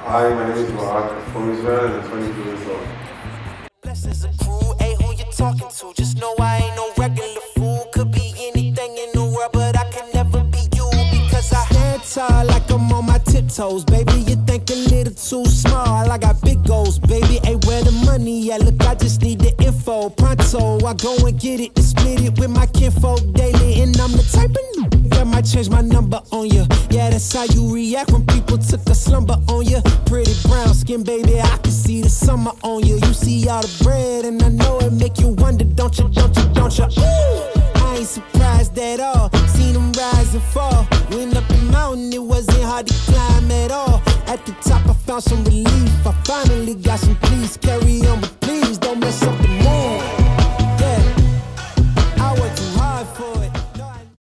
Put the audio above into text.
Hi, my name is Mark from Israel and I'm 22 years old. Blessings accrue, hey, who you talking to? Just know I ain't no regular fool. Could be anything in the world, but I can never be you because I stand tall like I'm on my tiptoes. Baby, you think a little too small. I got big goals, baby. Hey, where the money at? Look, I just need the info. Pronto, I go and get it and split it with my kinfolk daily. And I'm the type of that might change my number on you. Yeah, that's how you react when people took a slumber on you. Pretty brown skin, baby, I can see the summer on you. You see all the bread, and I know it make you wonder, don't you, don't you, don't you? Ooh, I ain't surprised at all. Seen them rise and fall. Went up the mountain, it wasn't hard to climb at all. At the top, I found some relief. I finally got some peace. Carry on, but please don't mess up the